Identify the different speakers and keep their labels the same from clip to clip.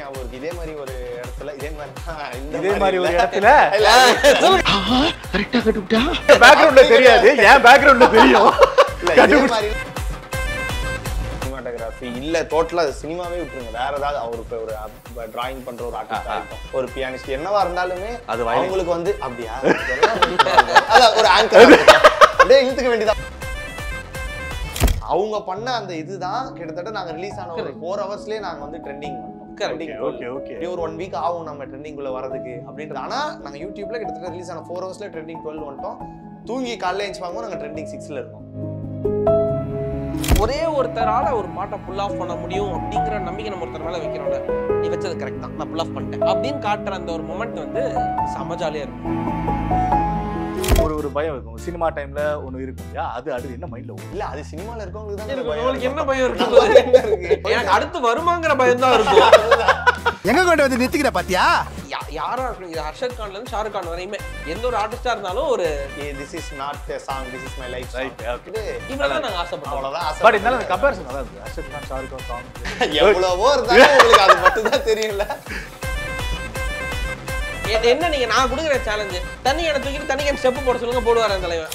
Speaker 1: ஞாபகம் இருக்கு. இதே மாதிரி ஒரு இடத்துல இதே
Speaker 2: மாதிரி ஒரு இடத்துல கரெக்டா கட்டுட்டா பேக்ரவுண்ட்ல தெரியாது, ஏன் பேக்ரவுண்ட்ல தெரியும்.
Speaker 1: சினிமாட்டோகிராஃபி இல்ல டோட்டலா சினிமாவே விட்டுருங்க, வேற ஏதாவது அவருக்கு ஒரு டிராயிங் பண்ற ஒரு ஆர்டிஸ்டா இருக்கும், ஒரு பியானிஸ்ட், என்னவா இருந்தாலுமே அவங்களுக்கு வந்து அப்படியா அதான் ஒரு ஆங்கர் அப்படியே இழுத்துக்க வேண்டியதான். அவங்க பண்ண அந்த இதுதான் கிட்டத்தட்ட நாங்க ரிலீஸ் ஆன ஒரு 4 ஹவர்ஸ்லயே நாங்க வந்து ட்ரெண்டிங் பண்ணோம். ஒரு 1 வீக் ஆகும் நம்ம ட்ரெண்டிங் குள்ள வரதுக்கு அப்படின்றது. ஆனா நாங்க யூடியூப்ல கிட்டத்தட்ட ரிலீஸ் ஆன 4 ஹவர்ஸ்ல ட்ரெண்டிங் 12 வந்துட்டோம். தூங்கி காலையில எழுந்து வாங்குவோம், நாங்க ட்ரெண்டிங் 6ல இருக்கோம்.
Speaker 3: ஒரே ஒருத்தரால ஒரு பாட்டை புல் ஆஃப் பண்ண முடியும் அப்படிங்கிற நம்பிக்கை நம்ம ஒருத்தர் மேல வைக்கிறோம்ல, நீ வச்சது கரெக்ட் தான், நான் புல் ஆஃப் பண்ணிட்டேன் அப்படின்னு காட்டுற அந்த ஒரு மொமெண்ட் வந்து செம ஜாலியா இருக்கும்.
Speaker 2: ஒரு பயம் இருக்கும் சினிமா டைம்ல ஒண்ணு இருக்கும் இல்லையா, அது அடுத்து என்ன மைண்ட்ல ஓடும்?
Speaker 1: இல்ல அது சினிமால இருக்கவங்களுக்கு தான்
Speaker 3: உங்களுக்கு என்ன பயம் இருக்கு? எனக்கு அடுத்து வருமாங்கிற பயம் தான் இருக்கும்.
Speaker 4: எங்க கொண்டு வந்து நிறுத்திக்கிற பாத்தியா?
Speaker 3: யாரா இருக்கணும், இது ஹர்ஷத் கான்ல இருந்து ஷாருக் கான் வரையுமே எந்த ஒரு ஆர்டிஸ்டா இருந்தாலும் ஒரு
Speaker 1: this is not a song, this is my life
Speaker 2: right. Okay,
Speaker 3: இவ்வளவுதான் நாங்க ஆசைப்பட்டோம்.
Speaker 1: அவ்வளவுதான் ஆசை.
Speaker 2: பட் இருந்தாலும் அந்த கம்பேரிசன் நல்லா இருக்கு. ஹர்ஷத் கான் ஷாருக் கான் சாங்
Speaker 1: எவ்வளவோ இருந்தாலும் உங்களுக்கு அது மட்டும் தான் தெரியல.
Speaker 3: என்ன நீங்க நான் கொடுக்குற சேலஞ்ச், தண்ணி எண்ணெய் தூக்கிட்டு தண்ணி எண்ணெய் ஸ்டெப் போட சொல்லுங்க, போடுவாரு அந்த தலைவன்.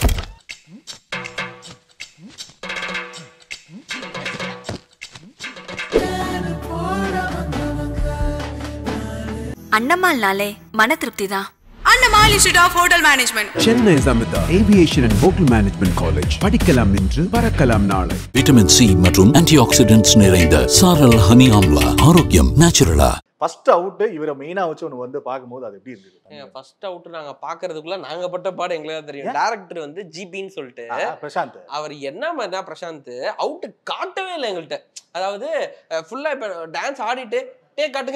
Speaker 5: அண்ணமால்னாலே மன திருப்தி தான்.
Speaker 6: Annamal institute of hotel management,
Speaker 7: Chennai Amirtha aviation and hotel management college. படிக்கலாம் இன்று, பறக்கலாம் நாளை.
Speaker 8: விட்டமின் சி மற்றும் ஆன்டிஆக்சிடென்ட்ஸ் நிறைந்த சாரல் ஹனி ஆம்லா, ஆரோக்கியம் நேச்சுரலா.
Speaker 2: ஃபர்ஸ்ட் அவுட் இவரை மெயினா வச்சு ஒன்று வந்து பார்க்கும்போது அது எப்படி இருந்தது?
Speaker 3: ஃபர்ஸ்ட் அவுட் நாங்க பாக்குறதுக்குள்ள நாங்க பட்ட பாடு எங்களுக்கு தான் தெரியும். டைரக்டர் வந்து ஜிபின்னு சொல்லிட்டு
Speaker 2: பிரசாந்த், அவர்
Speaker 3: என்ன மாதிரினா பிரசாந்த் அவுட் காட்டவே இல்லை எங்கள்கிட்ட. அதாவது ஃபுல்லா இப்ப டான்ஸ் ஆடிட்டு டே காட்டுங்க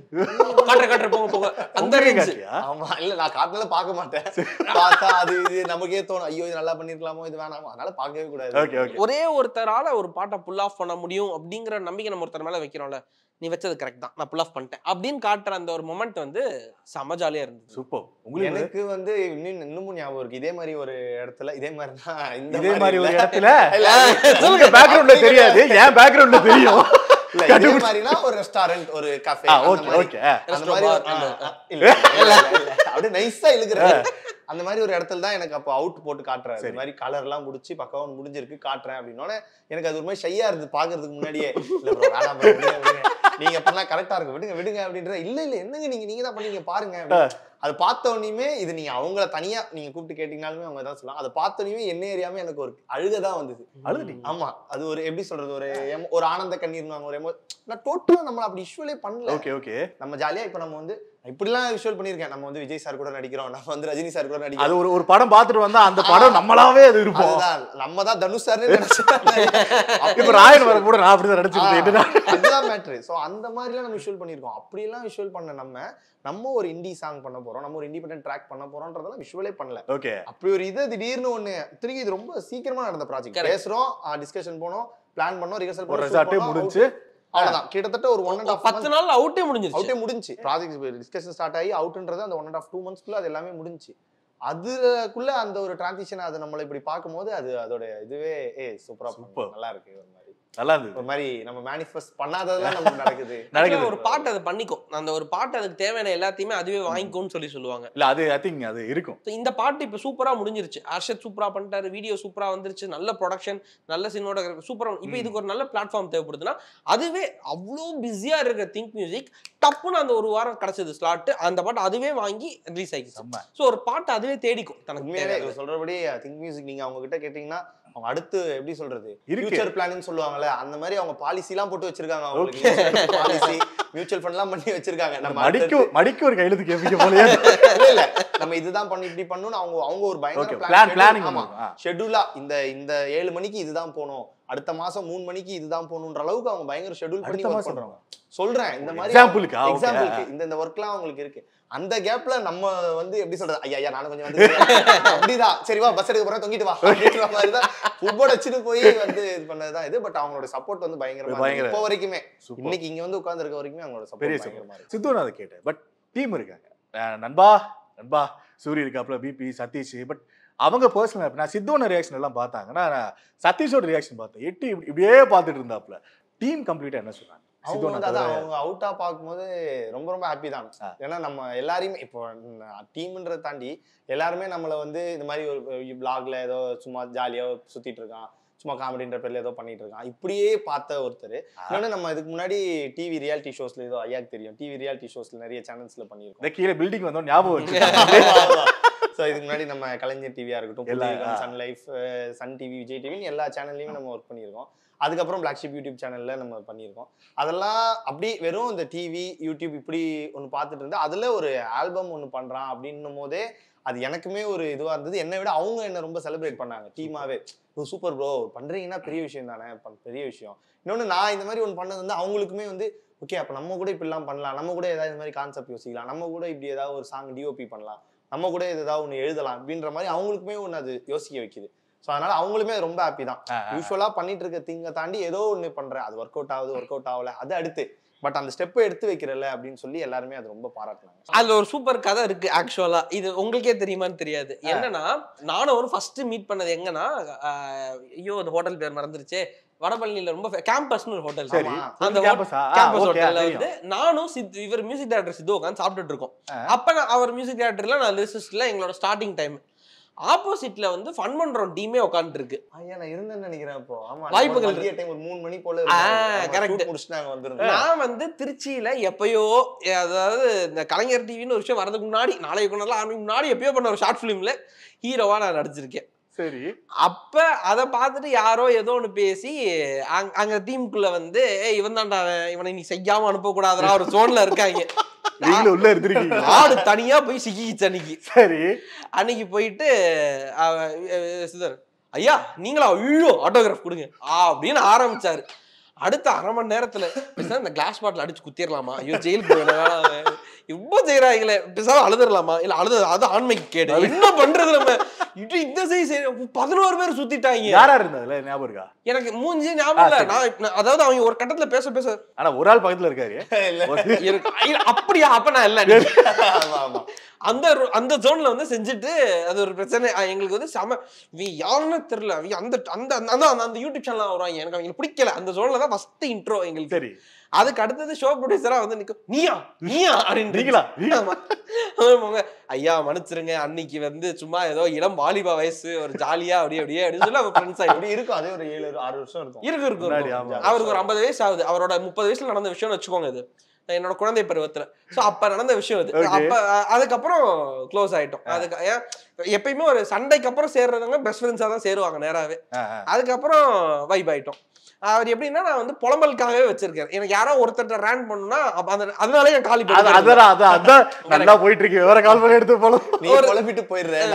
Speaker 3: காட்டுற போங்க போங்க அந்த ரேஞ்ச்.
Speaker 1: ஆமா, இல்ல நான் காட்டுல பார்க்க மாட்டேன். பார்த்தா அது இது நமக்கே தோணும், ஐயோ இது நல்லா பண்ணிருக்கலாமோ, இது வேணாமோ, அதனால பார்க்கவே கூடாது.
Speaker 3: ஒரே ஒருத்தரால ஒரு பாட்டை புல் ஆஃப் பண்ண முடியும் அப்படிங்கிற நம்பிக்கை நம்ம ஒருத்தர் மேல வைக்கிறோம்ல, நீ வச்சது கரெக்ட் தான், நான் புல் ஆஃப் பண்ணிட்டேன் அப்படின்னு காட்டுற அந்த ஒரு மொமெண்ட் வந்து செம ஜாலியா இருந்தது.
Speaker 2: சூப்பர். உங்களுக்கு
Speaker 1: எனக்கு வந்து இன்னமும் ஞாபகம் இருக்கு. இதே மாதிரி ஒரு இடத்துல இதே மாதிரி தான்
Speaker 2: இதே மாதிரி ஒரு இடத்துல சொல்லுங்க, பேக்ரவுண்ட்ல தெரியாது, ஏன் பேக்ரவுண்ட்ல தெரியும்.
Speaker 1: இல்ல இதே மாதிரினா ஒரு ரெஸ்டாரண்ட், ஒரு கஃபே,
Speaker 2: ஓகே ஓகே,
Speaker 1: அந்த மாதிரி இல்ல அப்படியே நைஸா இழுக்குறாரு. அந்த மாதிரி ஒரு இடத்துல தான் எனக்கு அப்போ அவுட் போட்டு காட்டுறாரு. இந்த மாதிரி கலர் எல்லாம் முடிச்சு பக்கம் முடிஞ்சிருக்கு காட்டுறேன் அப்படின்னோட எனக்கு அது ஒரு மாதிரி ஷையா இருந்து பாக்குறதுக்கு முன்னாடியே. இல்ல ப்ரோ வேணாம் ப்ரோ, விடுங்க நீங்க பண்ணா கரெக்டா இருக்கும், விடுங்க அப்படின்ற. இல்ல என்னங்க நீங்க தான் பண்ணீங்க பாருங்க. அது பார்த்த உடனே இது நீங்க அவங்கள தனியா நீங்க கூப்பிட்டு கேட்டீங்கனாலுமே அவங்க தான் சொல்லலாம். அதை பார்த்த உடனே என்ன ஏரியாமே எனக்கு ஒரு அழுகதான் வந்தது.
Speaker 2: அழுதுட்டீங்க? ஆமா,
Speaker 1: அது ஒரு எப்படி சொல்றது, ஒரு ஆனந்த கண்ணீர்னாங்க, ஒரு நான் டோட்டலா நம்ம அப்படி விஷுவலே பண்ணல.
Speaker 2: ஓகே ஓகே,
Speaker 1: நம்ம ஜாலியா இப்ப நம்ம வந்து இப்படிலாம் விஷுவல் பண்ணிருக்கேன். நம்ம வந்து விஜய் சார் கூட நடிக்கிறோம், நம்ம வந்து ரஜினி சார் கூட நடிக்கிறோம்.
Speaker 2: அது ஒரு படம் பார்த்துட்டு வந்தா அந்த படம் நம்மளாவே அது இருப்போம்.
Speaker 1: நம்ம தான் தனுஷ் சார்னு நினைச்சேன்.
Speaker 2: இப்ப ராயன் வர கூட நான் அப்படிதான் நடிச்சிருக்கேன்.
Speaker 1: அதுதான் மேட்ரு. சோ அந்த மாதிரி எல்லாம் நம்ம விஷுவல் பண்ணிருக்கோம். அப்படி எல்லாம் விஷுவல் பண்ண நம்ம ஒரு இண்டி சாங் பண்ண போறோம், நம்ம ஒரு இண்டிபெண்டன்ட் ட்ராக் பண்ண போறோம்ன்றதெல்லாம் விஷுவலே பண்ணல.
Speaker 2: ஓகே, அப்படி
Speaker 1: ஒரு இது திடீர்னு ஒண்ணு திரும்பி இது ரொம்ப சீக்கிரமா நடந்த ப்ராஜெக்ட். பேசுறோம், டிஸ்கஷன் போனோம், பிளான் பண்ணோம், ரிஹர்சல் பண்ணோம், ரிசார்ட்டே முடிஞ்சு அவ்வளவுதான். கிட்டத்தட்ட ஒரு 1.5
Speaker 3: நாள் அவுட்டே முடிஞ்சிருச்சு.
Speaker 1: ப்ராஜெக்ட் டிஸ்கஷன் ஸ்டார்ட் ஆகி அவுட்ன்றது அந்த 1.5-2 monthsக்குள்ள அது எல்லாமே முடிஞ்சு. அதுக்குள்ள அந்த ஒரு டிரான்சிஷன் அது நம்மள இப்படி பார்க்கும்போது அது அதோட இதுவே சூப்பரா நல்லா இருக்கு. ஒரு மாதிரி நல்லா இருந்தது. ஒரு மாதிரி நம்ம மேனிஃபெஸ்ட் பண்ணாததெல்லாம் நமக்கு நடக்குது.
Speaker 3: ஒரு பாட்டு அதை பண்ணிக்கும், அந்த ஒரு பாட்டு அதுக்கு தேவையான எல்லாத்தையுமே அதுவே வாங்கிக்கும்னு சொல்லுவாங்க.
Speaker 2: இல்ல அது ஐ திங்க் அது இருக்கும்.
Speaker 3: இந்த பாட்டு இப்ப சூப்பரா முடிஞ்சிருச்சு. ஹர்ஷத் சூப்பரா பண்ணிட்டாரு, வீடியோ சூப்பரா வந்துருச்சு, நல்ல ப்ரொடக்ஷன், நல்ல சினிமாட்டோகிராஃபி சூப்பரா. இப்போ இதுக்கு ஒரு நல்ல பிளாட்ஃபார்ம் தேவைப்படுதுன்னா அதுவே அவ்வளோ பிஸியா இருக்க திங்க் மியூசிக் டப்புன்னு அந்த ஒரு வாரம் கிடைச்சது ஸ்லாட், அந்த பாட்டு அதுவே வாங்கி ரிலீஸ் ஆகிடுச்சு. ஸோ ஒரு பாட்டு அதுவே தேடிக்கும் தனக்கு.
Speaker 1: சொல்றபடி திங்க் மியூசிக் நீங்க அவங்க கிட்ட கேட்டீங்கன்னா அவங்க அடுத்து எப்படி சொல்றது ஃபியூச்சர் பிளானிங் சொல்லுவாங்கல்ல, அந்த மாதிரி அவங்க பாலிசி எல்லாம் போட்டு வச்சிருக்காங்க. அவங்களுக்கு பாலிசி மியூச்சுவல் ஃபண்ட் எல்லாம் பண்ணி வச்சிருக்காங்க. நம்ம
Speaker 2: மடிக்கு ஒரு கையெழுத்து கேட்பீங்க போலயே.
Speaker 1: இல்ல நம்ம இதுதான் பண்ணி இப்படி பண்ணனும் அவங்க ஒரு பயங்கர பிளானிங். ஆமா, ஷெட்யூலா இந்த 7 மணிக்கு இதுதான் போணும், அடுத்த மாசம் 3 மணிக்கு இதுதான் போகணுன்ற அளவுக்கு அவங்க பயங்கர ஷெட்யூல் பண்ணி வர்க் பண்றாங்க. சொல்றேன் இந்த மாதிரி எக்ஸாம்பிளுக்கு இந்த வர்க்லாம் அவங்களுக்கு இருக்கு. அந்த கேப்ல நம்ம வந்து எப்படி சொல்றது, ஐயா நானும் கொஞ்சம் வந்து அப்படிதான் சரி வா பஸ் எடுக்க போறேன் தொங்கிட்டு வா அப்படின்ற மாதிரி தான் ஃபுட்பால் வச்சுட்டு போய் வந்து இது பண்ணதுதான் இது. பட் அவங்களோட சப்போர்ட் வந்து பயங்கரமா இப்போ வரைக்குமே, இன்னைக்கு இங்க வந்து உட்கார்ந்து இருக்க வரைக்குமே அவங்களோட சப்போர்ட் பயங்கரமா இருக்கு.
Speaker 2: சித்து நான் கேட்டேன், பட் டீம் இருக்காங்க, நண்பா சூரி இருக்காப்ல, பிபி சதீஷ். பட் அவங்க பர்சனல் நான் சித்தோன ரியாக்ஷன் எல்லாம் பார்த்தாங்கன்னா சதீஷோட ரியாக்ஷன் பார்த்தேன், இப்படியே பார்த்துட்டு இருந்தாப்ல. டீம் கம்ப்ளீட்டா என்ன சொல்றாங்க?
Speaker 1: அவங்க வந்து அதான் அவங்க அவுட்டா பார்க்கும்போது ரொம்ப ரொம்ப ஹாப்பி தான். ஏன்னா நம்ம எல்லாரையுமே இப்போ டீம்ன்றதை தாண்டி எல்லாருமே நம்மளை வந்து இந்த மாதிரி ஒரு பிளாக்ல ஏதோ சும்மா ஜாலியா சுத்திட்டு இருக்கான், சும்மா காமெடின்ற பேர்ல ஏதோ பண்ணிட்டு இருக்கான், இப்படியே பார்த்த ஒருத்தர். இன்னொன்னு நம்ம இதுக்கு முன்னாடி டிவி ரியாலிட்டி ஷோஸ்ல ஏதோ ஐயாக்கு தெரியும், டிவி ரியாலிட்டி ஷோஸ்ல நிறைய சேனல்ஸ்ல பண்ணியிருக்கோம்.
Speaker 2: கீழே பில்டிங் வந்தோம் ஞாபகம்.
Speaker 1: ஸோ இதுக்கு முன்னாடி நம்ம கலைஞர் டிவியா இருக்கட்டும், Sun Life, Sun TV, Vijay டிவின்னு எல்லா சேனல்லையும் நம்ம ஒர்க் பண்ணியிருக்கோம். அதுக்கப்புறம் பிளாக் ஷீப் யூடியூப் சேனல்ல நம்ம பண்ணியிருக்கோம். அதெல்லாம் அப்படி வெறும் இந்த டிவி யூடியூப் இப்படி ஒன்று பார்த்துட்டு இருந்தா அதுல ஒரு ஆல்பம் ஒன்று பண்றான் அப்படின்னும் போதே அது எனக்குமே ஒரு இதுவா இருந்தது. என்னை விட அவங்க என்ன ரொம்ப செலிப்ரேட் பண்ணாங்க டீமாவே. சூப்பர் ப்ரோ பண்றீங்கன்னா பெரிய விஷயம் தானே, பெரிய விஷயம். இன்னொன்று நான் இந்த மாதிரி ஒன்று பண்ணது வந்து அவங்களுக்குமே வந்து ஓகே அப்போ நம்ம கூட இப்படிலாம் பண்ணலாம், நம்ம கூட ஏதாவது இந்த மாதிரி கான்செப்ட் யோசிக்கலாம், நம்ம கூட இப்படி ஏதாவது ஒரு சாங் டிஓபி பண்ணலாம், நம்ம கூட ஏதாவது ஒன்று எழுதலாம் அப்படின்ற மாதிரி அவங்களுக்குமே ஒன்று அது யோசிக்க வைக்குது. ஸோ அதனால அவங்களுமே ரொம்ப ஹாப்பி தான். யூஸ்வலா பண்ணிட்டு இருக்க திங்க தாண்டி ஏதோ ஒன்று பண்றேன், அது ஒர்க் அவுட் ஆகுது, ஒர்க் அவுட் ஆகல, அது அடுத்து பட் அந்த ஸ்டெப்பை எடுத்து வைக்கிறல அப்படின்னு சொல்லி எல்லாருமே அது ரொம்ப பாராட்டினாங்க.
Speaker 3: அதுல ஒரு சூப்பர் கதை இருக்கு ஆக்சுவலா. இது உங்களுக்கே தெரியுமான்னு தெரியாது. என்னன்னா நானும் ஒரு ஃபர்ஸ்ட் மீட் பண்ணது எங்கன்னா, ஐயோ அந்த ஹோட்டல் பேர் மறந்துருச்சு, வடபழனியில ரொம்ப கேம்பஸ்னு ஒரு ஹோட்டல். அந்த கேம்பஸ் ஹோட்டல்ல வந்து நானும் இவர் மியூசிக் டைரக்டர் சித்து உட்காந்து சாப்பிட்டுட்டு இருக்கோம். அப்ப அவர் மியூசிக் டைரக்டர்ல நான் லிரிசிஸ்ட்ல எங்களோட ஸ்டார்டிங் டைம். ஆப்போசிட்ல வந்து ஃபன் பண்றோம் டீமே உட்கார்ந்து இருக்கு.
Speaker 1: ஐயா நான் இருந்தேன்னு நினைக்கிறேன். அப்போ ஆமா
Speaker 3: வாய்ப்புகள்
Speaker 1: மதிய டைம் ஒரு 3 மணி போல
Speaker 3: கரெக்ட்
Speaker 1: முடிச்சிட்டாங்க வந்திருந்தேன்.
Speaker 3: நான் வந்து திருச்சியில எப்பயோ, அதாவது இந்த கலைஞர் டிவின்னு ஒரு விஷயம் வரதுக்கு முன்னாடி, நாளைக்கு கொண்டாடலாம் ஆரம்பிக்கு முன்னாடி எப்பயோ பண்ண ஒரு ஷார்ட் ஃபிலிம்ல ஹீரோவா நான் நடிச்சிருக்கேன்.
Speaker 2: சரி.
Speaker 3: அப்ப அதை பார்த்துட்டு யாரோ ஏதோ ஒன்று பேசி அங்க டீமுக்குள்ள வந்து இவன் தான்டா இவனை நீ செய்யாம அனுப்ப கூடாதுடா ஒரு ஜோன்ல இருக்காங்க.
Speaker 2: உள்ள இருந்திருக்கீங்க.
Speaker 3: ஆடு தனியா போய் சிக்கிச்சு அன்னைக்கு.
Speaker 2: சரி.
Speaker 3: அன்னைக்கு போயிட்டு சிதர் ஐயா நீங்களா ஐயோ ஆட்டோகிராஃப் கொடுங்க அப்படின்னு ஆரம்பிச்சாரு. அடுத்த அரை மணி நேரத்துல இந்த கிளாஸ் பாட்டில் அடிச்சு குத்திரலாமா, ஐயோ ஜெயிலுக்கு போயிடலாம், இவ்வளோ செய்யறாங்களே, பேசாம அழுதுடலாமா, இல்ல அழுது அது ஆண்மைக்கு கேடு, என்ன பண்றது நம்ம இந்த சைஸ் 11 பேர் சுத்திட்டாங்க.
Speaker 2: யாரா இருந்ததுல ஞாபகம் இருக்கா?
Speaker 3: எனக்கு மூஞ்சி ஞாபகம் இல்ல. நான் அதாவது அவங்க ஒரு கட்டத்துல பேச பேச
Speaker 2: ஆனா ஒரு ஆள் பக்கத்துல இருக்காரு.
Speaker 3: அப்படியா? அப்ப நான் இல்ல. அந்த ஜோன்ல வந்து செஞ்சுட்டு அது ஒரு பிரச்சனை. எங்களுக்கு வந்து செம யாருன்னு தெரியல. அந்த யூடியூப் சேனல் வருவாங்க, எனக்கு அவங்களுக்கு பிடிக்கல. அந்த ஜோன்ல தான் ஃபர்ஸ்ட் இன்ட்ரோ எங்களுக்கு. சரி. அதுக்கு அடுத்தது ஷோ ப்ரொடியூசரா வந்து நிக்கும், நீயா அப்படின்னு ஐயா மன்னிச்சிருங்க, அன்னைக்கு வந்து சும்மா ஏதோ இளம் வாலிபா வயசு ஒரு ஜாலியா அப்படின்னு சொல்லி அவர் ஃப்ரெண்ட்ஸ் ஆகி இருக்கும். அதே ஒரு 7-6 வருஷம் இருக்கும். அவருக்கு ஒரு 50 வயசு ஆகுது. அவரோட 30 வயசுல நடந்த விஷயம்னு வச்சுக்கோங்க. இது என்னோட குழந்தை பருவத்துல. சோ அப்ப நடந்த விஷயம் இது. அப்ப அதுக்கப்புறம் க்ளோஸ் ஆயிட்டோம். அதுக்கு எப்பயுமே ஒரு சண்டைக்கு அப்புறம் சேர்றவங்க பெஸ்ட் ஃப்ரெண்ட்ஸா தான் சேருவாங்க நேராவே. அதுக்கப்புறம் வைப் ஆயிட்டோம். அவர் எப்படின்னா நான் வந்து புலம்பலுக்காகவே வச்சிருக்கேன். எனக்கு யாரோ ஒருத்தர் ரேண்ட் பண்ணுனா அதனால என் காலி
Speaker 2: நல்லா போயிட்டு இருக்கு. வேற கால் பண்ணி எடுத்து
Speaker 1: புலம்பிட்டு போயிடுறேன்.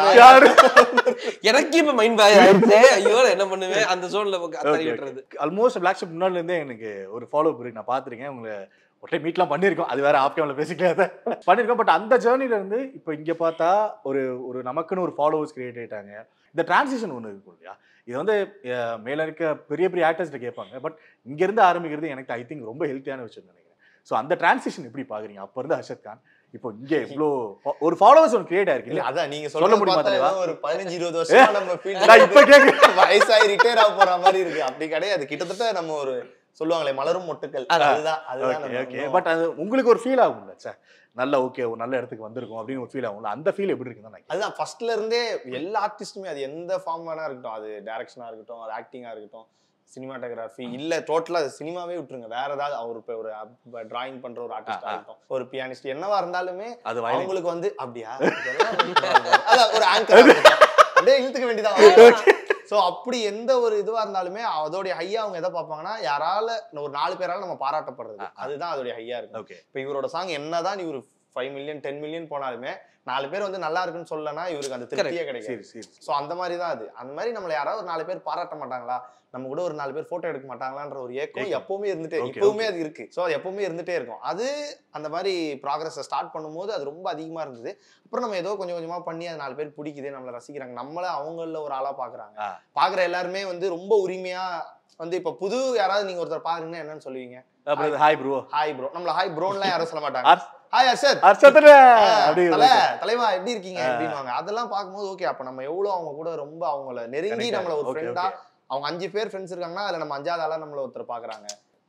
Speaker 3: எனக்கு இப்ப மைண்ட் பாய் ஆயிடுச்சு. ஐயோ என்ன பண்ணுவேன் அந்த ஜோன்ல விட்டுறது.
Speaker 2: ஆல்மோஸ்ட் பிளாக் ஷிப் முன்னாடில இருந்தே எனக்கு ஒரு ஃபாலோ இருக்கு. நான் பாத்துருக்கேன், உங்களை ஒட்டை மீட்லாம் பண்ணியிருக்கோம். அது வேற ஆப் கேம்ல பேசிக்கல பண்ணியிருக்கோம். பட் அந்த ஜேர்னில இருந்து இப்போ இங்க பார்த்தா ஒரு நமக்குன்னு ஒரு ஃபாலோவர்ஸ் கிரியேட் ஆயிட்டாங்க. இந்த டிரான்சிஷன் ஒன்று இருக்கும் இல்லையா? இது வந்து மேல இருக்க பெரிய பெரிய ஆக்டர்ஸ்ட கேட்பாங்க. பட் இங்க இருந்து ஆரம்பிக்கிறது எனக்கு ஐ திங்க் ரொம்ப ஹெல்த்தியான விஷயம் நினைக்கிறேன். ஸோ அந்த டிரான்சிஷன் எப்படி பாக்குறீங்க? அப்ப இருந்து அர்ஷத் கான் இப்போ இங்க இவ்வளோ ஒரு ஃபாலோவர்ஸ் ஒன்று கிரியேட் ஆயிருக்கு இல்ல? அதான் நீங்க சொல்ல முடியுமா தலைவா? ஒரு 15-20 வருஷமா நம்ம ஃபீல்ட் இப்ப கேட்க வயசாகி ரிட்டையர் ஆக போற மாதிரி இருக்கு. அப்படி கிடையாது. கிட்டத்தட்ட நம்ம ஒரு சொல்லுவாங்களே மலரும் மொட்டுக்கள், அதுதான். பட் அது உங்களுக்கு ஒரு ஃபீல் ஆகும்ல, சார் நல்ல ஓகே ஒரு நல்ல இடத்துக்கு வந்திருக்கும் அப்படின்னு ஒரு ஃபீல் ஆகும்ல? அந்த ஃபீல் எப்படி இருக்குன்னு அதுதான் ஃபர்ஸ்ட்ல இருந்தே எல்லா ஆர்டிஸ்டுமே அது எந்த ஃபார்ம் வேணா இருக்கட்டும், அது டைரக்ஷனா இருக்கட்டும், அது ஆக்டிங்கா இருக்கட்டும், சினிமாட்டோகிராஃபி இல்ல டோட்டலா சினிமாவே விட்டுருங்க, வேற ஏதாவது அவர் இப்போ ஒரு டிராயிங் பண்ற ஒரு ஆர்டிஸ்டா இருக்கட்டும், ஒரு பியானிஸ்ட், என்னவா இருந்தாலுமே அவங்களுக்கு வந்து அப்படியா அதான் ஒரு ஆங்கர் அப்படியே இழுத்துக்க வேண்டியதான். ஸோ அப்படி எந்த ஒரு இதுவா இருந்தாலுமே அதோடைய ஹையா அவங்க எதை பார்ப்பாங்கன்னா யாரால ஒரு 4 பேரால நம்ம பாராட்டப்படுறது, அதுதான் அதோடைய ஹையா இருக்கு. இப்போ இவரோட சாங் என்னதான் இவரு 5 மில்லியன் 10 மில்லியன் போனாலுமே 4 பேர் வந்து நல்லா இருக்குன்னு சொல்லனா இவருக்கு அந்த திருப்தியே கிடைக்காது. ஸோ அந்த மாதிரி தான் அது. அந்த மாதிரி நம்மள யாராவது ஒரு 4 பேர் பாராட்ட மாட்டாங்களா, நம்ம கூட ஒரு 4 பேர் போட்டோ எடுக்க மாட்டாங்களான்ற ஒரு ஏக்கம் எப்பவுமே இருந்துட்டே, இப்பவுமே அது இருக்கு. ஸோ அது எப்பவுமே இருந்துட்டே இருக்கும். அது அந்த மாதிரி ப்ராக்ரஸை ஸ்டார்ட் பண்ணும்போது அது ரொம்ப அதிகமா இருந்தது. அப்புறம் நம்ம ஏதோ கொஞ்சம் கொஞ்சமா பண்ணி அது 4 பேர் பிடிக்குது, நம்மளை ரசிக்கிறாங்க, நம்மள அவங்கள ஒரு ஆளா பாக்குறாங்க. பாக்குற எல்லாருமே வந்து ரொம்ப உரிமையா வந்து இப்ப புது யாராவது நீங்க ஒருத்தர் பாருங்கன்னா என்னன்னு சொல்லுவீங்க? Hi bro, hi bro. நம்மள ஹாய் ப்ரோன்லாம் யாரும் சொல்ல மாட்டாங்க. ஹாய் அர்ஷத், தலைவா எப்படி இருக்கீங்க அப்படின்வாங்க. அதெல்லாம் பார்க்கும்போது ஓகே, அப்ப நம்ம எவ்வளவு அவங்க கூட ரொம்ப அவங்கள நெருங்கி நம்மள ஒரு ஃப்ரெண்டா, அவங்க 5 பேர் ஃப்ரெண்ட்ஸ் இருக்காங்கன்னா அதுல நம்ம 5வது ஆளா நம்மள ஒருத்தர் பாக்குறாங்க.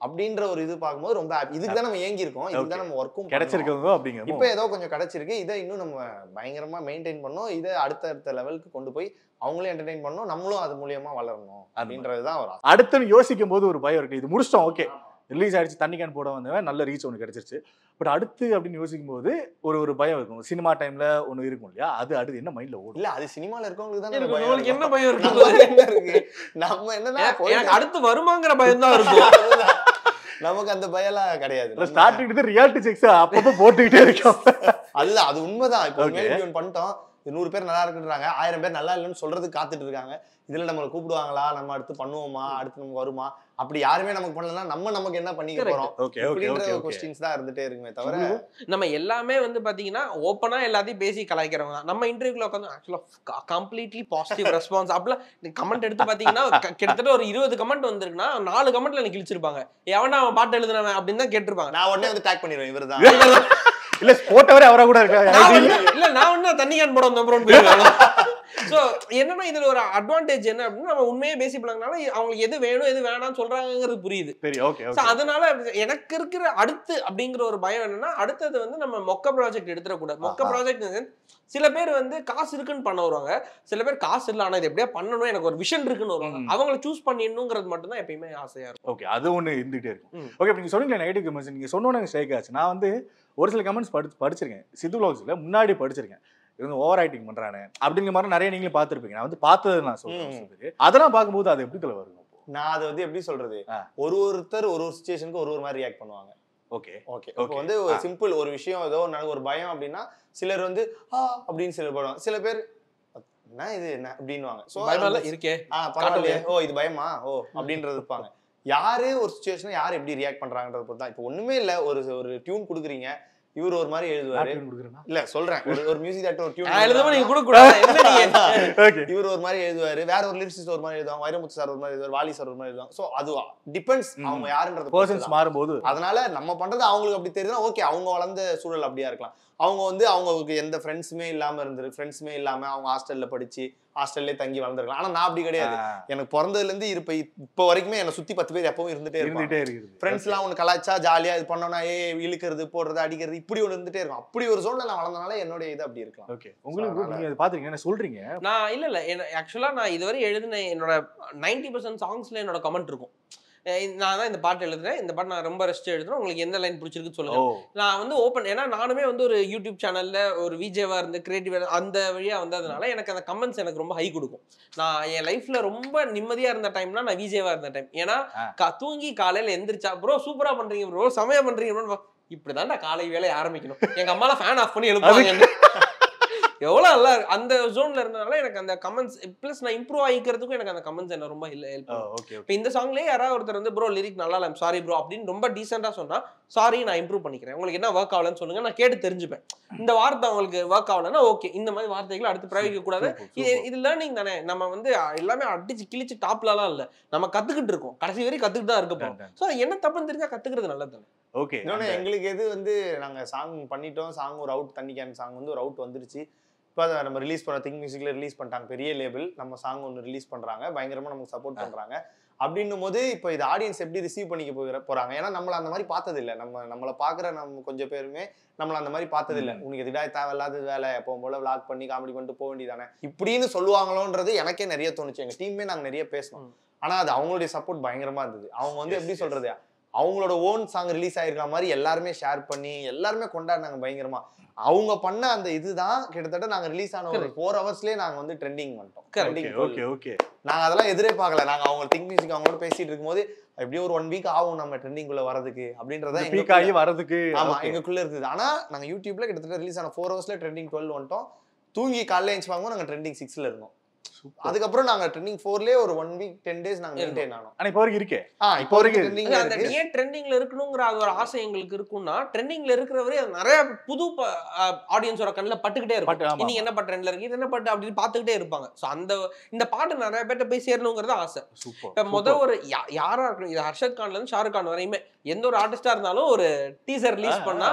Speaker 1: அப்படின்ற ஒரு இது பார்க்கும்போது ரொம்ப ஹாப்பி. இதுக்கு தான் நம்ம ஏங்கி இருக்கோம், இதுக்கு தான் நம்ம ஒர்க்கும்
Speaker 2: கிடைச்சிருக்கோங்க அப்படிங்க.
Speaker 1: இப்போ ஏதோ கொஞ்சம் கிடைச்சிருக்கு, இதை இன்னும் நம்ம பயங்கரமா மெயின்டைன் பண்ணோம், இதை அடுத்த லெவலுக்கு கொண்டு போய் அவங்களும் என்டர்டெயின் பண்ணணும், நம்மளும் அது மூலியமா வளரணும் அப்படின்றதுதான் ஒரு
Speaker 2: அடுத்து யோசிக்கும் போது ஒரு பயம் இருக்கு. இது முடிச்சிட்டோம், ஓகே ரிலீஸ் ஆயிடுச்சு, தண்ணி கேன் போட வந்தவன் நல்ல ரீச் ஒன்று கிடைச்சிருச்சு. பட் அடுத்து அப்படின்னு யோசிக்கும் போது ஒரு பயம் இருக்கும். சினிமா டைம்ல ஒன்று இருக்கும் இல்லையா, அது அடுத்து என்ன மைண்ட்ல ஓடும்?
Speaker 1: இல்ல அது சினிமால இருக்கவங்களுக்கு தான்
Speaker 3: உங்களுக்கு என்ன பயம் இருக்கு?
Speaker 1: என்ன இருக்கு, நம்ம என்னன்னா
Speaker 3: எனக்கு அடுத்து வருமாங்கிற பயம் தான் இருக்கும்.
Speaker 1: நமக்கு அந்த பயம்லாம் கிடையாது.
Speaker 2: ஸ்டார்டிங் ரியாலிட்டி செக்ஸ் அப்பப்போ போட்டுக்கிட்டே இருக்கோம்.
Speaker 1: அதுதான், அது உண்மைதான். இப்போ பண்ணிட்டோம், 100 பேர் நல்லா இருக்குன்றாங்க, 1000 பேர் நல்லா இல்லைன்னு சொல்றதுக்கு காத்துட்டு இருக்காங்க. இதுல நம்மளை கூப்பிடுவாங்களா, நம்ம அடுத்து பண்ணுவோமா, அடுத்து நமக்கு வருமா, அப்படி யாருமே நமக்கு பண்ணலன்னா நமக்கு என்ன பண்ணிக்க போறோம் அப்படின்ற क्वेश्चंस தான் இருந்துட்டே இருக்குமே தவிர,
Speaker 3: நம்ம எல்லாமே வந்து பாத்தீங்கன்னா ஓப்பனா எல்லாத்தையும் பேசி கலாய்க்கிறவங்க தான். நம்ம இன்டர்வியூல உட்காந்து ஆக்சுவலா கம்ப்ளீட்லி பாசிட்டிவ் ரெஸ்பான்ஸ். அப்பலாம் கமெண்ட் எடுத்து பாத்தீங்கன்னா கிட்டத்தட்ட ஒரு 20 கமெண்ட் வந்திருக்குன்னா 4 கமெண்ட்ல எனக்கு கிழிச்சிருப்பாங்க. எவனா அவன் பாட்டு எழுதுனவன் அப்படின்னு தான் கேட்டிருப்பாங்க.
Speaker 1: நான் உடனே வந்து டேக் பண்ணிடுவேன், இவர்தான்
Speaker 2: இல்ல போட்டவரே அவரா கூட இருக்காங்க.
Speaker 3: இல்ல நான் வந்து தண்ணி கேன் போட வந்தேன் ப்ரோன்னு போயிடுவாங்க. சோ என்னன்னா இதுல ஒரு அட்வான்டேஜ் என்ன அப்படின்னா, நம்ம உண்மையே பேசி பழங்கினால அவங்களுக்கு எது வேணும் எது வேணாம்னு சொல்றாங்கிறது புரியுது. அதனால எனக்கு இருக்கிற அடுத்து அப்படிங்கிற ஒரு பயம் என்னன்னா, அடுத்தது வந்து நம்ம மொக்க ப்ராஜெக்ட் எடுத்துடக்கூடாது. மொக்க ப்ராஜெக்ட் சில பேர் வந்து காசு இருக்குன்னு பண்ண வருவாங்க, சில பேர் காசு இல்லை ஆனா இது எப்படியா பண்ணணும், எனக்கு ஒரு விஷன் இருக்குன்னு வருவாங்க. அவங்கள சூஸ் பண்ணிடணுங்கிறது மட்டும் தான் எப்பயுமே ஆசையா இருக்கும்.
Speaker 2: ஓகே, அது ஒண்ணு இருந்துகிட்டே இருக்கும். ஓகே, நீங்க சொன்னீங்களா நெகட்டிவ் கமெண்ட்ஸ், நீங்க சொன்னோன்னே ஸ்ட்ரைக் ஆச்சு. நான் வந்து ஒரு சில கமெண்ட்ஸ் படிச்சிருக்கேன், சித்து vlogsல முன்னாடி படிச்சிருக்கேன். இவங்க ஓவர் ஆக்டிங் பண்றானே அப்படிங்கிற மாதிரி நிறைய நீங்களும் பார்த்துருப்பீங்க. நான் வந்து பார்த்தது நான் சொல்றேன். அதெல்லாம் பார்க்கும்போது அது எப்படி தலை வரும்?
Speaker 1: நான் அதை வந்து எப்படி சொல்றது, ஒருத்தர் ஒரு சிச்சுவேஷனுக்கு ஒரு மாதிரி ரியாக்ட் பண்ணுவாங்க. ஓகே ஓகே, இப்போ வந்து ஒரு சிம்பிள் ஒரு விஷயம், ஏதோ ஒரு பயம் அப்படின்னா சிலர் வந்து அப்படின்னு சிலர் போடுவாங்க, சில பேர் என்ன இது என்ன அப்படின்னுவாங்க. ஸோ
Speaker 3: பயமெல்லாம் இருக்கே,
Speaker 1: பரவாயில்லையே, ஓ இது பயமா, ஓ அப்படின்றது இருப்பாங்க. யாரு ஒரு சிச்சுவேஷனை யார் எப்படி ரியாக்ட் பண்றாங்கன்றது பொறுத்து தான். இப்போ ஒண்ணுமே இல்லை, ஒரு டியூன் கொடுக்குறீங்க, இவர் ஒரு மாதிரி எழுதுவாரு, இல்ல சொல்றேன், ஒரு மியூசிக் டைரக்டர் ஒரு டியூன் எழுதுவாரு, நீங்க கொடுக்க கூடாது, இவர் ஒரு மாதிரி எழுதுவாரு, வேற ஒரு லிரிசிஸ்ட் ஒரு மாதிரி எழுதுவாங்க, வைரமுத்து சார் ஒரு மாதிரி எழுதுவாரு, வாலி சார் ஒரு மாதிரி எழுதுவாங்க. சோ அது டிபெண்ட்ஸ் அவங்க யாருன்றது பர்சன்ஸ் மாறும்போது. அதனால நம்ம பண்றது அவங்களுக்கு அப்படி தெரியுதுன்னா ஓகே, அவங்க வளர்ந்த சூழல் அப்படியா இருக்கலாம். அவங்க வந்து அவங்களுக்கு எந்த ஃப்ரெண்ட்ஸுமே இல்லாம அவங்க ஹாஸ்டல்ல படிச்சு ஹாஸ்டல்லே தங்கி வளர்ந்துருக்கலாம். ஆனா நான் அப்படி கிடையாது. எனக்கு பிறந்ததுல இருந்து இப்போ வரைக்குமே என்னை சுத்தி 10 பேர் எப்பவும் இருந்துட்டே இருக்கு. ஃப்ரெண்ட்ஸ் எல்லாம் ஒண்ணு கலாய்ச்சா ஜாலியா இது பண்ணோம்னா இழுக்கிறது போடுறது அடிக்கிறது இப்படி ஒண்ணு இருந்துட்டே இருக்கும். அப்படி ஒரு சோன்ல நான் வளர்ந்தனால என்னோட இது அப்படி இருக்கலாம். ஓகே,
Speaker 2: உங்களுக்கு பாத்துறீங்க என்ன சொல்றீங்க?
Speaker 3: நான் இல்ல ஆக்சுவலா நான் இதுவரை எழுதின என்னோட 90% சாங்ஸ்ல என்னோட கமெண்ட் இருக்கும். நான் தான் இந்த பாட்டு எழுதுறேன், இந்த பாட்டு நான் ரொம்ப ரெஸ்ட் எழுதுறேன், உங்களுக்கு எந்த லைன் பிடிச்சிருக்குன்னு சொல்லுங்க. நான் வந்து ஓப்பன், ஏன்னா நானுமே வந்து ஒரு யூடியூப் சேனல்ல ஒரு விஜேவா இருந்து கிரியேட்டிவா அந்த வழியா வந்ததுனால எனக்கு அந்த கமெண்ட்ஸ் எனக்கு ரொம்ப ஹை கொடுக்கும். நான் என் லைஃப்ல ரொம்ப நிம்மதியா இருந்த டைம்னா நான் விஜேவா இருந்த டைம். ஏன்னா தூங்கி காலையில எந்திரிச்சா ப்ரோ சூப்பரா பண்றீங்க ப்ரோ, செமையா பண்றீங்க ப்ரோ, இப்படிதான் காலை வேலையை ஆரம்பிக்கணும். எங்க அம்மால ஃபேன் ஆஃப் பண்ணி எழுப்புவாங்க. எவ்வளவு நல்லா அந்த ஜோன்ல இருந்தனால எனக்கு அந்த கமெண்ட்ஸ் பிளஸ் நான் இம்ப்ரூவ் ஆகிக்கிறதுக்கும் எனக்கு அந்த கமெண்ட்ஸ் என்ன ரொம்ப ஹெல்ப் பண்ணும். இப்போ இந்த சாங்லயே யாராவது ஒருத்தர் வந்து ப்ரோ லிரிக் நல்லா இல்லை, சாரி ப்ரோ அப்படின்னு ரொம்ப டீசெண்டா சொன்னா, சாரி நான் இம்ப்ரூவ் பண்ணிக்கிறேன், உங்களுக்கு என்ன ஒர்க் ஆகலன்னு சொல்லுங்க, நான் கேட்டு தெரிஞ்சுப்பேன். இந்த வார்த்தை உங்களுக்கு ஒர்க் ஆகலன்னா ஓகே, இந்த மாதிரி வார்த்தைகளை அடுத்து பிரயோகிக்க கூடாது. இது லேர்னிங் தானே, நம்ம வந்து எல்லாமே அடிச்சு கிழிச்சு டாப்லலாம் இல்ல, நம்ம கத்துக்கிட்டு இருக்கோம், கடைசி வரைக்கும் கத்துக்கிட்டு தான் இருக்க போறோம். ஸோ என்ன தப்புன்னு தெரிஞ்சா கத்துக்கிறது நல்லது தானே.
Speaker 1: ஓகே, இன்னொன்று எங்களுக்கு எது வந்து நாங்கள் சாங் பண்ணிட்டோம், சாங் ஒரு அவுட், தண்ணி கேன் சாங் வந்து ஒரு அவுட் வந்துருச்சு. இப்போ அதை நம்ம ரிலீஸ் பண்ண திங்க் மியூசிக்ல ரிலீஸ் பண்ணிட்டாங்க, பெரிய லேபிள் நம்ம சாங் ஒன்று ரிலீஸ் பண்ணுறாங்க, பயங்கரமாக நமக்கு சப்போர்ட் பண்ணுறாங்க. அப்படின்னும் போது இப்போ இது ஆடியன்ஸ் எப்படி ரிசீவ் பண்ணிக்க போகிறாங்க? ஏன்னா நம்மளை அந்த மாதிரி பார்த்ததில்லை, நம்மளை பார்க்குற நம்ம கொஞ்சம் பேருமே நம்மளை அந்த மாதிரி பார்த்ததில்லை. உனக்கு எதுக்காக தேவையில்லாத வேலை, எப்போ போல விளாக் பண்ணி காமெடி பண்ணிட்டு போக வேண்டியதானே இப்படின்னு சொல்லுவாங்களோன்றது எனக்கே நிறைய தோணுச்சு. எங்கள் டீமே நாங்கள் நிறைய பேசணும், ஆனால் அது அவங்களுடைய சப்போர்ட் பயங்கரமாக இருந்தது. அவங்க வந்து எப்படி சொல்கிறது, அவங்களோட ஓன் சாங் ரிலீஸ் ஆயிருக்க மாதிரி எல்லாருமே ஷேர் பண்ணி எல்லாருமே கொண்டாடினாங்க பயங்கரமா. அவங்க பண்ண அந்த இதுதான் கிட்டத்தட்ட நாங்க ரிலீஸ் ஆன ஒரு 4 ஹவர்ஸ்லயே நாங்க வந்து ட்ரெண்டிங் பண்ணிட்டோம். நாங்க அதெல்லாம் எதிரே பார்க்கல. நாங்க அவங்க திங்க் மியூசிக் அவங்களோட பேசிட்டு இருக்கும்போது எப்படியும் ஒரு 1 வீக் ஆகும் நம்ம ட்ரெண்டிங்குள்ள வரதுக்கு அப்படின்றத எங்களுக்குள்ள இருக்குது. ஆனா நாங்க யூடியூப்ல கிட்டத்தட்ட ரிலீஸ் ஆன 4 ஹவர்ஸ்ல ட்ரெண்டிங் 12 வந்துட்டோம். தூங்கி காலையில எழுந்து வாங்குவோம், நாங்க ட்ரெண்டிங் 6ல இருந்தோம். அதுக்கப்புறம் நாங்க ட்ரெண்டிங் 4லயே ஒரு 1 வீக் 10 டேஸ் நாங்க மெயின்டெய்ன் ஆனோம்.
Speaker 2: ஆனா இப்போ வரைக்கும் இருக்கே.
Speaker 1: இப்போ வரைக்கும் ட்ரெண்டிங்ல
Speaker 3: அந்த ஏன் ட்ரெண்டிங்ல இருக்கணும்ங்கற ஒரு ஆசை எங்களுக்கு இருக்குன்னா, ட்ரெண்டிங்ல இருக்கிறவரே நிறைய புது ஆடியன்ஸோட கண்ணுல பட்டுக்கிட்டே இருக்கும். இன்னைக்கு என்ன பாட்டு ட்ரெண்ட்ல இருக்கு, இது என்ன பாட்டு அப்படின்னு பார்த்துக்கிட்டே இருப்பாங்க. சோ அந்த இந்த பாட்டு நிறைய பேர்ட்ட போய் சேரணும்ங்கறது ஆசை. இப்போ ஒரு யாரா இருக்கணும், இது ஹர்ஷத் கான்ல இருந்து ஷாருக் கான் வரையுமே எந்த ஒரு ஆர்டிஸ்டா இருந்தாலும் ஒரு டீசர் ரிலீஸ் பண்ணா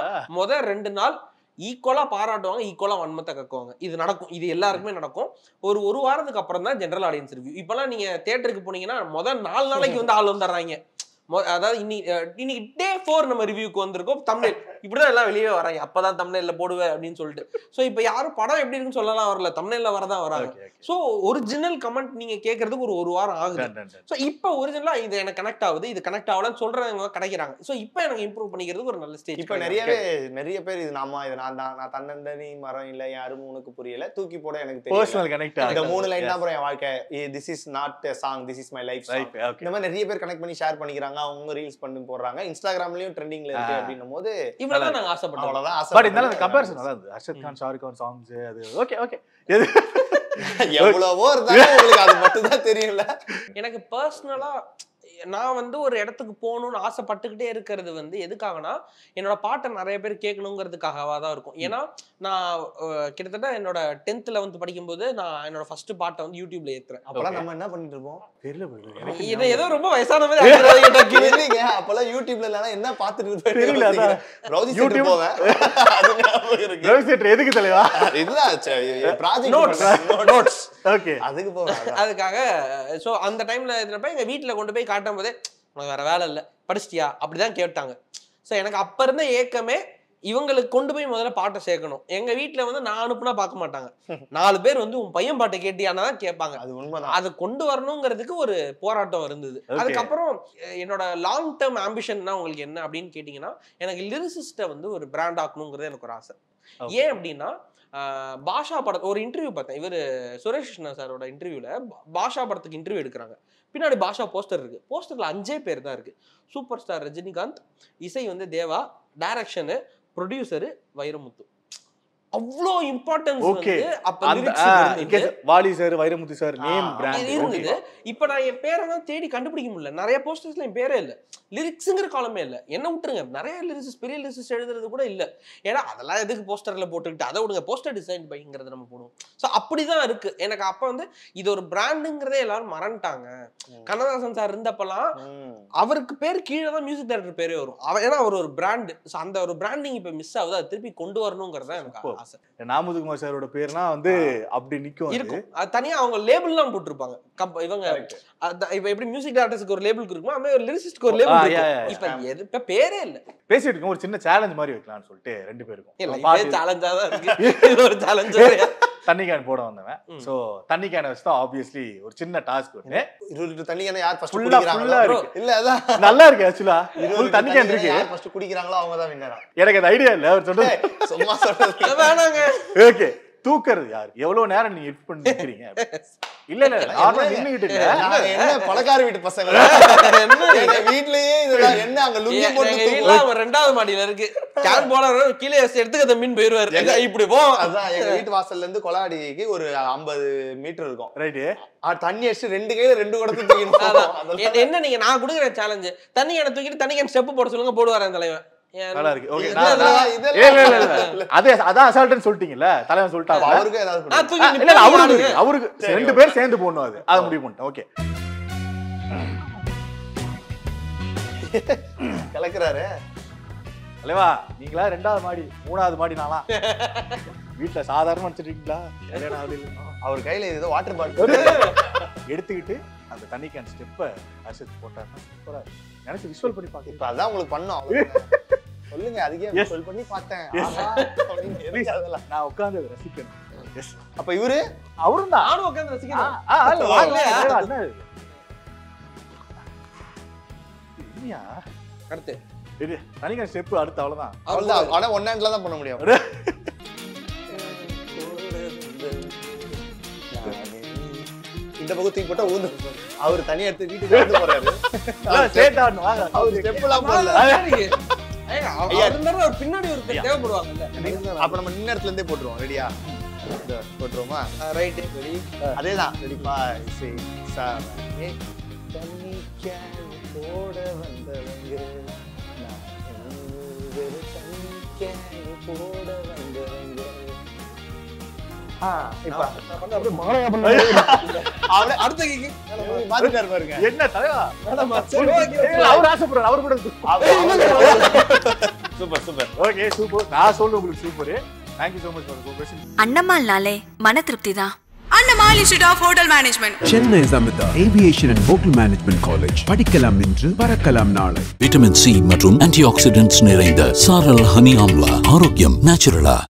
Speaker 3: 2 நாள் ஈக்குவலா பாராட்டுவாங்க, ஈக்குவலா வன்மத்தை கக்குவாங்க. இது நடக்கும், இது எல்லாருக்குமே நடக்கும். ஒரு வாரத்துக்கு அப்புறம் தான் ஜெனரல் ஆடியன்ஸ் ரிவ்யூ. இப்பெல்லாம் நீங்க தியேட்டருக்கு போனீங்கன்னா 4 நாளைக்கு வந்து ஆள் வந்துடுறாங்க. அதாவது இன்னைக்கு டே 4 நம்ம ரிவ்யூக்கு வந்திருக்கோம். தம்ப்நெயில் இப்படிதான் எல்லாம் வெளியே வராங்க, அப்பதான் தம்ப்நெயில்ல போடுவேன் அப்படின்னு சொல்லிட்டு. ஸோ இப்போ யாரும் படம் எப்படி இருக்குன்னு சொல்லலாம் வரல, தம்ப்நெயில்ல வரதான் வராங்க. ஸோ ஒரிஜினல் கமெண்ட் நீங்க கேட்கறதுக்கு ஒரு வாரம் ஆகுது. ஸோ இப்போ ஒரிஜினலா இது எனக்கு கனெக்ட் ஆகுது, இது கனெக்ட் ஆகலன்னு சொல்றவங்க கிடைக்கிறாங்க. ஸோ இப்போ எனக்கு இம்ப்ரூவ் பண்ணிக்கிறதுக்கு ஒரு நல்ல ஸ்டேஜ்.
Speaker 1: இப்போ நிறைய பேர் இது நான் தன்னந்தனி மரம் இல்லை யாரும் உனக்கு புரியல தூக்கி போட எனக்கு தெரியும் இந்த 3 லைன் தான் அப்புறம் என் வாழ்க்கை. This is not a song, this is my life. இந்த மாதிரி நிறைய பேர் கனெக்ட் பண்ணி ஷேர் பண்ணிக்கிறாங்க, அவங்க ரீல்ஸ் பண்ணி போடுறாங்க, இன்ஸ்டாகிராம்லயும் ட்ரெண்டிங்ல இருக்கு அப்படின்னும் போது
Speaker 3: இவ்வளவுதான் நாங்க ஆசைப்பட்டோம்.
Speaker 1: அவ்வளவுதான் ஆசை.
Speaker 2: பட் இருந்தாலும் அந்த கம்பேரிசன் நல்லா இருந்தது. அர்ஷத் கான் ஷாருக் கான் சாங்ஸ் அது ஓகே
Speaker 1: எவ்வளவோ இருந்தாலும் உங்களுக்கு அது மட்டும் தான் தெரியும்ல.
Speaker 3: எனக்கு பர்சனலா நான் வந்து ஒரு இடத்துக்கு போகணும்னு ஆசைப்பட்டுக்கிட்டே இருக்கிறது வந்து எதுக்காகனா என்னோட பாட்டை நிறைய பேர் கேட்கணுங்கிறதுக்காகவா தான் இருக்கும். ஏன்னா நான் கிட்டத்தட்ட என்னோட 10th 11th படிக்கும்போது நான் என்னோட ஃபர்ஸ்ட் பாட்டை வந்து யூடியூப்ல ஏத்துறேன்.
Speaker 1: அப்பெல்லாம் நம்ம என்ன பண்ணிட்டு இருப்போம்
Speaker 2: தெரியல.
Speaker 3: இது ஏதோ ரொம்ப வயசான மாதிரி
Speaker 1: இல்லைங்க. அப்பெல்லாம் யூடியூப்ல இல்லனா என்ன பார்த்துட்டு இருப்பேன், ப்ரௌசிங் சென்டர் போவேன்.
Speaker 2: ப்ரௌசிங் சென்டர் எதுக்கு தலைவா?
Speaker 1: இதுதான் ப்ராஜெக்ட் நோட்ஸ்.
Speaker 2: ஓகே,
Speaker 1: அதுக்கு போவேன்.
Speaker 3: அதுக்காக சோ அந்த டைம்ல இருந்தப்ப எங்க வீட்டுல கொண்டு போய் காட்டும் போதே உனக்கு வேற வேலை இல்லை படிச்சிட்டியா அப்படிதான் கேட்டாங்க. ஸோ எனக்கு அப்ப இருந்த ஏக்கமே இவங்களுக்கு கொண்டு போய் முதல்ல பாட்டை சேர்க்கணும். எங்க வீட்டுல வந்து நான் அனுப்புனா பார்க்க மாட்டாங்க, 4 பேர் வந்து உன் பையன் பாட்டை கேட்டியானா தான் கேட்பாங்க.
Speaker 1: அது உண்மைதான்.
Speaker 3: அதை கொண்டு வரணுங்கிறதுக்கு ஒரு போராட்டம் இருந்தது. அதுக்கப்புறம் என்னோட லாங் டேர்ம் ஆம்பிஷன்னா உங்களுக்கு என்ன அப்படின்னு கேட்டீங்கன்னா, எனக்கு லிரிசிஸ்ட்டை வந்து ஒரு பிராண்ட் ஆக்கணுங்கிறது எனக்கு ஒரு ஆசை. ஏன் அப்படின்னா பாஷா படத்தை ஒரு இன்டர்வியூ பார்த்தேன். இவர் சுரேஷ் கிருஷ்ணா சாரோட இன்டர்வியூல பாஷா படத்துக்கு இன்டர்வியூ எடுக்கிறாங்க. பின்னாடி பாஷா போஸ்டர் இருக்கு. போஸ்டர்ல 5 பேர் தான் இருக்கு. சூப்பர் ஸ்டார் ரஜினிகாந்த், இசை வந்து தேவா, டைரக்ஷனு, ப்ரொடியூசரு வைரமுத்து. அவ்வளோ இம்பார்ட்டன்ஸ் வந்து அப்ப lyrics
Speaker 2: Vaali sir, Vairamuthu sir name brand
Speaker 3: இருந்தது. இப்ப நான் என் பேரை தான் தேடி கண்டுபிடிக்க முடியல. நிறைய போஸ்டர்ஸ்ல என் பேரே இல்ல, லிரிக்ஸ்ங்கிற காலமே இல்ல. என்ன விட்டுருங்க, நிறைய லிரிக்ஸ் பெரிய லிரிக்ஸ் எழுதுறது கூட இல்ல. ஏன்னா அதெல்லாம் எதுக்கு போஸ்டர்ல போட்டுக்கிட்டு, அதை விடுங்க, போஸ்டர் டிசைன் பைங்கிறத நம்ம போடுவோம். ஸோ அப்படிதான் இருக்கு. எனக்கு அப்ப வந்து இது ஒரு பிராண்டுங்கிறதே எல்லாரும் மறந்துட்டாங்க. கண்ணதாசன் சார் இருந்தப்பெல்லாம் அவருக்கு பேர் கீழே தான் மியூசிக் டைரக்டர் பேரே வரும். ஏன்னா அவர் ஒரு பிராண்ட். அந்த ஒரு பிராண்டிங் இப்ப மிஸ் ஆகுது, அதை திருப்பி கொண்டு வரணுங்கிறதா எனக்கு ஆசை.
Speaker 2: நாமுதுகுமார் சாரோட பேர்னா வந்து அப்படி நிக்கும்
Speaker 3: இருக்கும். அது தனியா அவங்க லேபிள்லாம் போட்டுருப்பாங்க. இவங்க இப்ப எப்படி மியூசிக் டைரக்டர்ஸ்க்கு ஒரு லேபிள் இருக்குமோ அதே ஒரு லிரிசிஸ்ட்க்கு ஒரு லேபிள் இருக்கும். இப்ப எது இப்ப பேரே இல்ல.
Speaker 2: பேசிட்டு இருக்கோம், ஒரு சின்ன சேலஞ்ச் மாதிரி வைக்கலாம்னு சொல்லிட்டு 2 பேருக்கும்.
Speaker 3: இல்ல சேலஞ்சா தான் இருக்கு. இது ஒரு சேலஞ்ச்.
Speaker 2: தண்ணி கேன் போட வந்தவன். சோ தண்ணி கேன் வச்சு தான் ஆப்வியஸ்லி ஒரு சின்ன டாஸ்க் வந்து
Speaker 1: 20 லிட்டர் தண்ணி கேன் யார் ஃபர்ஸ்ட் குடிக்கறாங்களோ இல்ல அதான்
Speaker 2: நல்லா இருக்கு. ஆக்சுவலா 20 தண்ணி கேன் இருக்கு,
Speaker 1: யார் ஃபர்ஸ்ட் குடிக்கறாங்களோ அவங்க தான் வின்னரா.
Speaker 2: எனக்கு அந்த ஐடியா இல்ல, அவர் சொல்றது
Speaker 1: சும்மா சொல்றது
Speaker 3: வேணாங்க.
Speaker 2: ஓகே, தூக்குறது யார்? எவ்வளவு நேரம் நீங்க ஹிட் பண்ணி நிக்கிறீங்க? இல்ல நார்மலா நின்னுகிட்டு இல்ல,
Speaker 1: என்ன பலகார வீட்டு பசங்க என்ன வீட்லயே இதெல்லாம் என்ன அங்க லுங்கி போட்டு
Speaker 3: தூக்குல. 2வது மாடியில இருக்கு கேன் போலர், கீழே எடுத்துக்க மீன் போயிருவாரு. இப்படி போ.
Speaker 1: அதான் எங்க வீட்டு வாசல்ல இருந்து கொலாடிக்கு ஒரு 50 மீட்டர் இருக்கும்.
Speaker 2: ரைட்.
Speaker 1: தண்ணி அடிச்சு 2 கையில 2 குடத்தை தூக்கிட்டு
Speaker 3: என்ன நீங்க நான் குடுக்குற சேலஞ்ச், தண்ணி கேன தூக்கிட்டு தண்ணி கேன் ஸ்டெப் போட சொல்லுங்க, போடுவாரு தலைவன்.
Speaker 2: நல்லா இருக்கு. ஓகே, அதான் அசால்ட்னு சொல்லிட்டீங்கல்ல, தலைவன் சொல்லிட்டாங்க.
Speaker 1: அவருக்கு ஏதாவது
Speaker 2: இல்ல அவருக்கு 2 பேர் சேர்ந்து போடணும், அது முடிவு பண்ணிட்டேன். ஓகே,
Speaker 1: கலக்குறாரு
Speaker 2: தலைவா. நீங்களா 2வது மாடி 3வது மாடி நானா வீட்டுல சாதாரண வச்சிருக்கீங்களா?
Speaker 1: அவர் கையில ஏதோ வாட்டர் பாட்டில்
Speaker 2: எடுத்துக்கிட்டு அந்த தண்ணி கேன் ஸ்டெப்பை அர்ஷத் போட்டாருன்னா சூப்பரா நினைச்சு விஷுவல் பண்ணி பாக்க.
Speaker 1: இப்ப அதான் உங்களுக்கு பண்ணோம். சொல்லுங்க, அதுக்கே விஷுவல் பண்ணி பார்த்தேன்.
Speaker 2: நான் உட்கார்ந்து ரசிக்கிறேன். எஸ்.
Speaker 1: அப்ப இவரு
Speaker 2: அவரும் தான்.
Speaker 3: நானும் உட்கார்ந்து ரசிக்கிறேன்.
Speaker 2: இல்லையா?
Speaker 3: அடுத்து
Speaker 2: இது தண்ணி கேன் ஸ்டெப் அடுத்து அவ்வளவுதான்.
Speaker 1: அவ்வளவுதான். ஆனா ஒன் ஹேண்ட்ல தான் பண்ண முடியும். இந்த பக்கத்துக்கு போட்டா ஊந்து அவர் தனியா எடுத்து வீட்டுக்கு வந்து போறாரு. அவர் ஸ்டெப் எல்லாம் போடல.
Speaker 3: பின்னாடி ஒரு தேவைப்படுவாங்கல்ல.
Speaker 1: அப்ப நம்ம நின்ன இடத்துல இருந்தே போட்டுருவோம். ரெடியா? போட்டுருவோமா? ரைட். ரெடி. அதேதான். ரெடிப்பா. தண்ணி கேன் போட வந்தவங்க, தண்ணி கேன் போட வந்தவங்க.
Speaker 2: என்ன தலைவா அவர் ஆசைப்படுறாரு, அவர் கூட சூப்பர் சூப்பர். Okay super. நான் சொல்ல உங்களுக்கு super. Thank you so much for cooperation.
Speaker 5: அண்ணம்மாள்னாலே மன திருப்தி தான்.
Speaker 6: Annamal Institute of Hotel Management.
Speaker 7: Chennai Samita Aviation and Hotel Management College. படிக்கலாம் இன்று பறக்கலாம் நாளை.
Speaker 8: விட்டமின் சி மற்றும் ஆன்டி ஆக்சிடென்ட்ஸ் நிறைந்த சாரல் ஹனி ஆம்லா. ஆரோக்கியம் நேச்சுரலா.